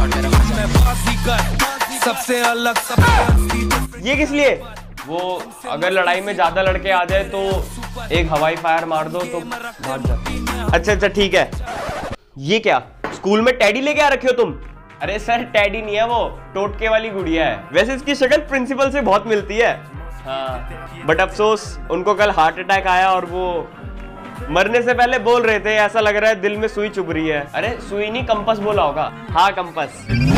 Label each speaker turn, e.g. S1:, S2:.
S1: सबसे अलग सबसे।
S2: ये किस लिए? वो अगर लड़ाई में ज्यादा लड़के आ जाए तो एक हवाई फायर मार दो तो भाग जाते। अच्छा अच्छा ठीक है। ये क्या स्कूल में टेडी लेके आ रखे हो तुम? अरे सर टेडी नहीं है वो, टोटके वाली गुड़िया है। वैसे इसकी शक्ल प्रिंसिपल से बहुत मिलती है। हाँ बट अफसोस उनको कल हार्ट अटैक आया और वो मरने से पहले बोल रहे थे ऐसा लग रहा है दिल में सुई चुभ रही है। अरे सुई नहीं कंपास बोला होगा। हाँ कंपास।